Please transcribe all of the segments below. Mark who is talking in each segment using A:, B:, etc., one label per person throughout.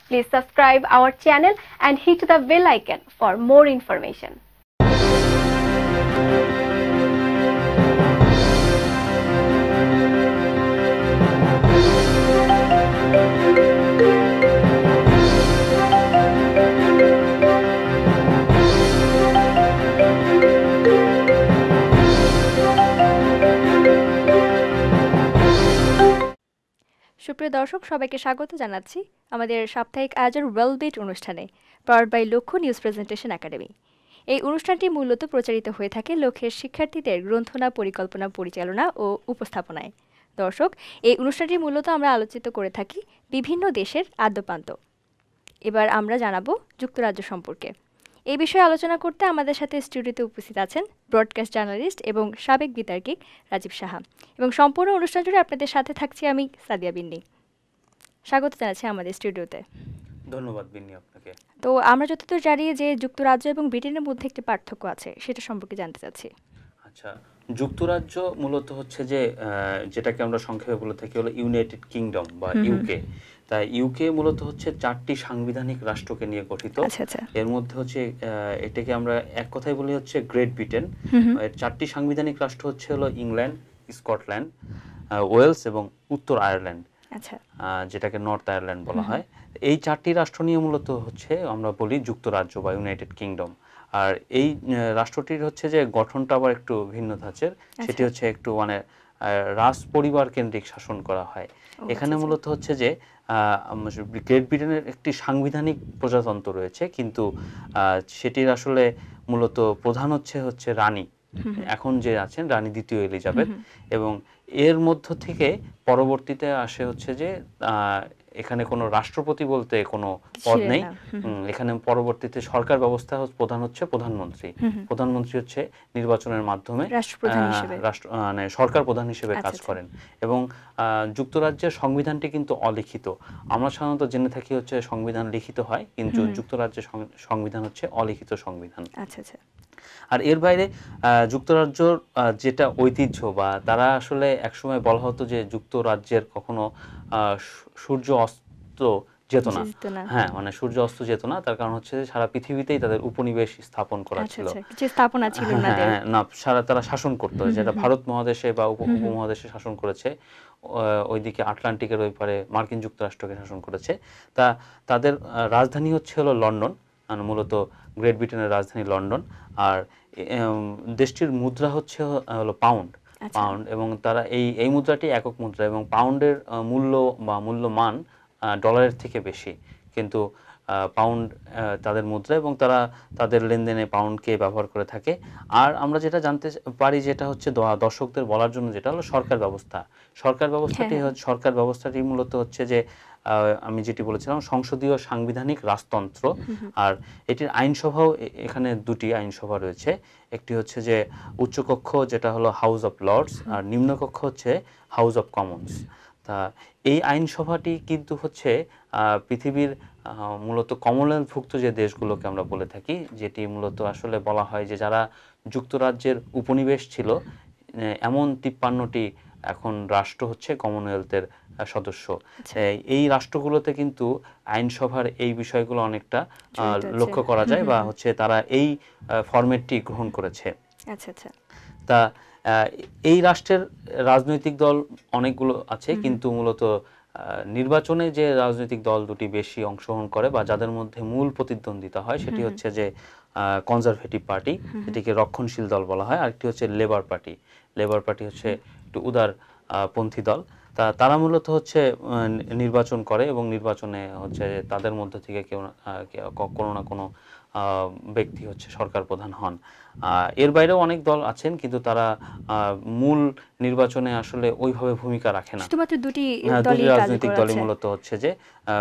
A: Please subscribe our channel and hit the bell icon for more information.
B: সুপ্রিয় দর্শক সবাইকে স্বাগত জানাচ্ছি আমাদের সাপ্তাহিক আয়োজন ওয়েলবিট অনুষ্ঠানে powered by Lakshya news presentation academy. এই অনুষ্ঠানটি মূলত প্রচারিত হয়ে থাকে লক্ষ্যের শিক্ষার্থীদের গ্রন্থনা, পরিকল্পনা, পরিচালনা ও উপস্থাপনায়। দর্শক, এই অনুষ্ঠানটি মূলত আমরা আলোচিত করে থাকি বিভিন্ন দেশের আদ্যপ্রান্ত। এবার আমরা জানাবো যুক্তরাজ্য সম্পর্কে। এই বিষয়ে আলোচনা করতে আমাদের সাথে স্টুডিওতে উপস্থিত আছেন ব্রডকাস্ট জার্নালিস্ট এবং সাবেক বিতার্কিক রাজীব সাহা, এবং সম্পূর্ণ অনুষ্ঠান জুড়ে আপনাদের সাথে থাকছি আমি সাদিয়া বিন্নি। স্বাগত জানাচ্ছি আমাদের স্টুডিওতে।
C: ধন্যবাদ বিন্নি আপনাকে।
B: তো আমরা যতদূর জানি যে যুক্তরাজ্য এবং ব্রিটেনের মধ্যে একটি পার্থক্য আছে, সেটা সম্পর্কে জানতে চাচ্ছি।
C: আচ্ছা, যুক্তরাজ্য মূলত হচ্ছে যে যেটাকে আমরা সংক্ষেপে বলে থাকি হলো ইউনাইটেড কিংডম বা ইউকে। তাই ইউকে মূলত হচ্ছে 4টি সাংবিধানিক রাষ্ট্রকে নিয়ে গঠিত। এর মধ্যে হচ্ছে এটাকে আমরা এক কথায় বলি হচ্ছে গ্রেট ব্রিটেন। এর 4টি সাংবিধানিক রাষ্ট্র হচ্ছে হলো ইংল্যান্ড, স্কটল্যান্ড, ওয়েলস এবং উত্তর আয়ারল্যান্ড, যেটাকে নর্থ আয়ারল্যান্ড বলা হয়। এই 4টি রাষ্ট্র নিয়ে মূলত হচ্ছে আমরা বলি যুক্তরাজ্য বা ইউনাইটেড কিংডম। আর এই রাষ্ট্রটির হচ্ছে যে গঠনটা আবার একটু ভিন্ন ধাঁচের। সেটি হচ্ছে একটু মানে রাজ পরিবার কেন্দ্রিক শাসন করা হয়। এখানে মূলত হচ্ছে যে গ্রেট ব্রিটেনের একটি সাংবিধানিক প্রজাতন্ত্র রয়েছে, কিন্তু সেটির আসলে মূলত প্রধান হচ্ছে রানী, এখন যে আছেন রানী দ্বিতীয় এলিজাবেথ। এবং এর মধ্য থেকে পরবর্তীতে আসে হচ্ছে যে এখানে কোনো রাষ্ট্রপতি বলতে কোনো পদ নেই। এখানে পরবর্তীতে সরকার ব্যবস্থা প্রধান হচ্ছে প্রধানমন্ত্রী। প্রধানমন্ত্রী হচ্ছে নির্বাচনের মাধ্যমে মানে সরকার প্রধান হিসেবে কাজ করেন। এবং যুক্তরাজ্যের সংবিধানটি কিন্তু অলিখিত। আমরা সাধারণত জেনে থাকি হচ্ছে সংবিধান লিখিত হয়, কিন্তু যুক্তরাজ্যের সংবিধান হচ্ছে অলিখিত সংবিধান। আর এর বাইরে যুক্তরাজ্যর যেটা ঐতিহ্য বা তারা আসলে একসময় বলা হতো যে যুক্তরাজ্যের কখনো সূর্য অস্ত যেত না। হ্যাঁ, মানে সূর্য অস্ত যেত না। তার কারণ হচ্ছে সারা পৃথিবীতেই তাদের উপনিবেশ স্থাপন করা ছিল। না, সারা তারা শাসন করতো, যেটা ভারত মহাদেশে বা উপমহাদেশে শাসন করেছে, ওইদিকে আটলান্টিকের ওই পারে মার্কিন যুক্তরাষ্ট্রকে শাসন করেছে। তা তাদের রাজধানী হচ্ছে হলো লন্ডন, মূলত গ্রেট ব্রিটেনের রাজধানী লন্ডন। আর দেশটির মুদ্রা হচ্ছে হলো পাউন্ড। এবং তারা এই মুদ্রাটি একক মুদ্রা, এবং পাউন্ডের মূল্য বা মূল্যমান ডলারের থেকে বেশি, কিন্তু পাউন্ড তাদের মুদ্রা এবং তারা তাদের লেনদেনে পাউন্ডকে ব্যবহার করে থাকে। আর আমরা যেটা জানতে পারি যেটা হচ্ছে দর্শকদের বলার জন্য, যেটা হলো সরকার ব্যবস্থা। সরকার ব্যবস্থাটি মূলত হচ্ছে যে আমি যেটি বলেছিলাম সংসদীয় সাংবিধানিক রাজতন্ত্র। আর এটির আইনসভাও এখানে 2টি আইনসভা রয়েছে। একটি হচ্ছে যে উচ্চকক্ষ, যেটা হলো হাউস অফ লর্ডস, আর নিম্নকক্ষ হচ্ছে হাউস অফ কমন্স। তা এই আইনসভাটি কিন্তু হচ্ছে পৃথিবীর মূলত কমনওয়েলথভুক্ত যে দেশগুলোকে আমরা বলে থাকি, যেটি মূলত আসলে বলা হয় যে যারা যুক্তরাজ্যের উপনিবেশ ছিল, এমন 53টি এখন রাষ্ট্র হচ্ছে কমনওয়েলথের সদস্য। এই রাষ্ট্রগুলোতে কিন্তু আইনসভার এই বিষয়গুলো অনেকটা লক্ষ্য করা যায়, বা হচ্ছে তারা এই ফরম্যাটটি গ্রহণ করেছে। তা এই রাষ্ট্রের রাজনৈতিক দল অনেকগুলো আছে, কিন্তু মূলত নির্বাচনে যে রাজনৈতিক দল 2টি বেশি অংশগ্রহণ করে বা যাদের মধ্যে মূল প্রতিদ্বন্দ্বিতা হয়, সেটি হচ্ছে যে কনজারভেটিভ পার্টি, যেটিকে রক্ষণশীল দল বলা হয়। আরেকটি হচ্ছে লেবার পার্টি। লেবার পার্টি হচ্ছে একটু উদারপন্থী দল। তারা মূলত হচ্ছে নির্বাচন করে, এবং নির্বাচনে হচ্ছে তাদের মধ্যে থেকে কোনো না কোনো ব্যক্তি হচ্ছে সরকার প্রধান হন। এর বাইরেও অনেক দল আছেন, কিন্তু তারা মূল নির্বাচনে আসলে ওইভাবে ভূমিকা রাখে না।
B: শুধুমাত্র 2টি
C: রাজনৈতিক দলই মূলত হচ্ছে যে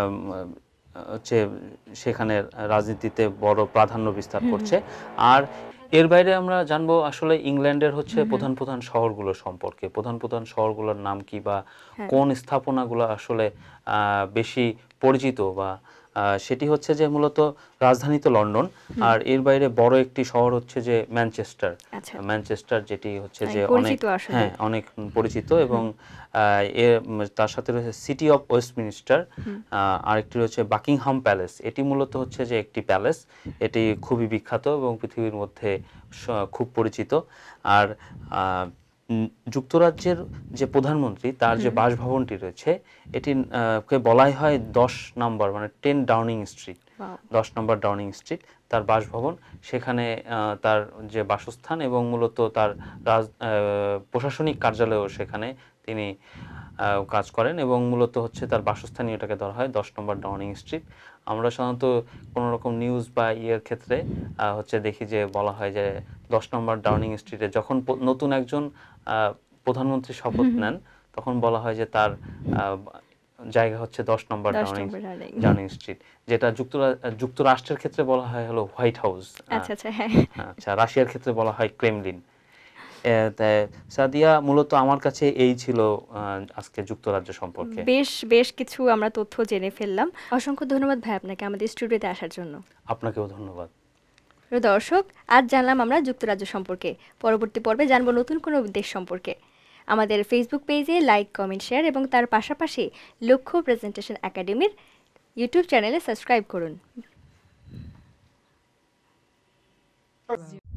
C: সেখানে রাজনীতিতে বড় প্রাধান্য বিস্তার করছে। আর এর বাইরে আমরা জানবো আসলে ইংল্যান্ডের হচ্ছে প্রধান প্রধান শহরগুলো সম্পর্কে। প্রধান প্রধান শহরগুলোর নাম কি বা কোন স্থাপনাগুলো আসলে বেশি পরিচিত বা সেটি হচ্ছে যে মূলত রাজধানী তো লন্ডন, আর এর বাইরে বড় একটি শহর হচ্ছে যে ম্যানচেস্টার। ম্যানচেস্টার যেটি হচ্ছে যে অনেক পরিচিত, এবং তার সাথে রয়েছে সিটি অফ ওয়েস্টমিনিস্টার, আরেকটি রয়েছে বাকিংহাম প্যালেস। এটি মূলত হচ্ছে যে একটি প্যালেস, এটি খুবই বিখ্যাত এবং পৃথিবীর মধ্যে খুব পরিচিত। আর যুক্তরাজ্যের যে প্রধানমন্ত্রী তার যে বাসভবনটি রয়েছে এটি কে বলাই হয় 10 নম্বর, মানে 10 ডাউনিং স্ট্রিট, 10 নম্বর ডাউনিং স্ট্রিট তার বাসভবন। সেখানে তার যে বাসস্থান এবং মূলত তার প্রশাসনিক কার্যালয়ও সেখানে তিনি কাজ করেন, এবং মূলত হচ্ছে তার বাসস্থানীয় এটাকে ধরা হয় 10 নম্বর ডাউনিং স্ট্রিট। আমরা সাধারণত কোনো রকম নিউজ বা ইয়ের ক্ষেত্রে হচ্ছে দেখি যে বলা হয় যে 10 নম্বর ডাউনিং স্ট্রিটে যখন নতুন একজন প্রধানমন্ত্রী শপথ নেন তখন বলা হয় যে তার জায়গা হচ্ছে 10 নম্বর ডাউনিং স্ট্রিট, যেটা যুক্তরাষ্ট্রের ক্ষেত্রে বলা হয় হলো হোয়াইট হাউস। আচ্ছা, রাশিয়ার ক্ষেত্রে বলা হয় ক্রেমলিন। সাদিয়া, মূলত আমার কাছে এই ছিল আজকে যুক্তরাজ্য সম্পর্কে।
B: বেশ কিছু আমরা তথ্য জেনে ফেললাম। অসংখ্য ধন্যবাদ ভাই আপনাকে আমাদের স্টুডিওতে আসার জন্য।
C: আপনাকেও ধন্যবাদ।
B: দর্শক, আজ জানলাম আমরা যুক্তরাজ্য সম্পর্কে। পরবর্তী পর্বে জানবো নতুন কোনো দেশ সম্পর্কে। আমাদের ফেসবুক পেজে লাইক, কমেন্ট, শেয়ার এবং তার পাশাপাশি লক্ষ্য প্রেজেন্টেশন একাডেমির ইউটিউব চ্যানেলে সাবস্ক্রাইব করুন।